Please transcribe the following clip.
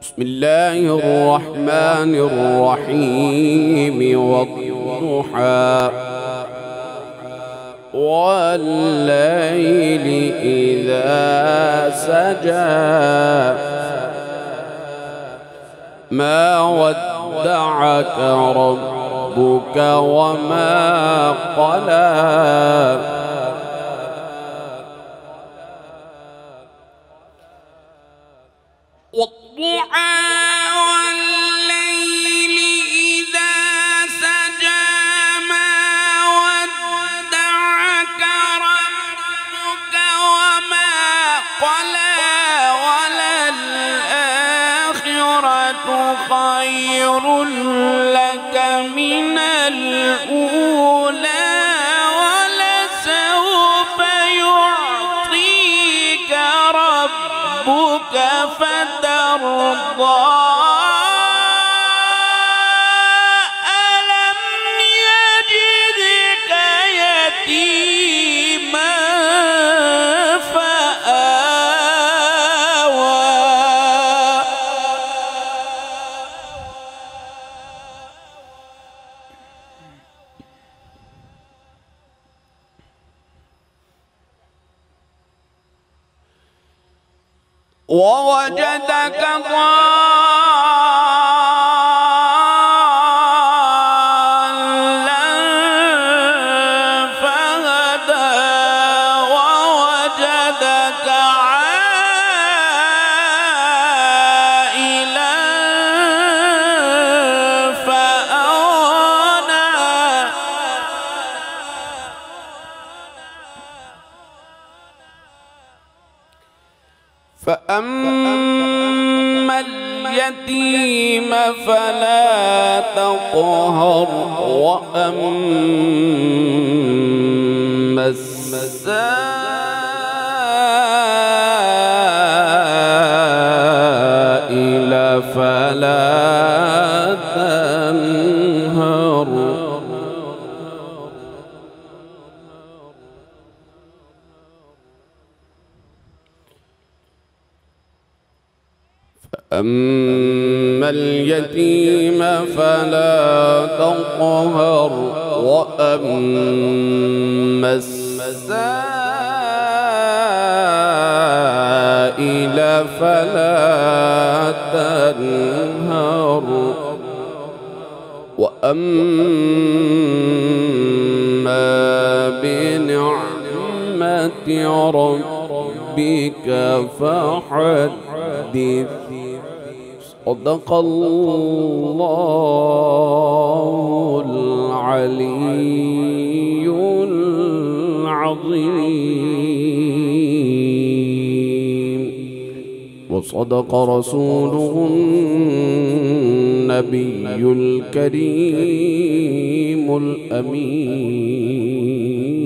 بسم الله الرحمن الرحيم والضحى والليل إذا سجى ما ودعك ربك وما قلى والضحى والليل إذا سجى ما ودعك ربك وما قلى وللآخرة خير لك من الأولى ولسوف يعطيك ربك فترضى ألم يجدك يتيما فآوى ووجدك ضالا فهدى ووجدك عائلا فأغنى فأما اليتيم فلا تقهر وأما السائل فلا تنهر أما اليتيم فلا تقهر وأما السائل فلا تنهر وأما بنعمة ربك فحدث صدق الله العلي العظيم وصدق رسوله النبي الكريم الأمين.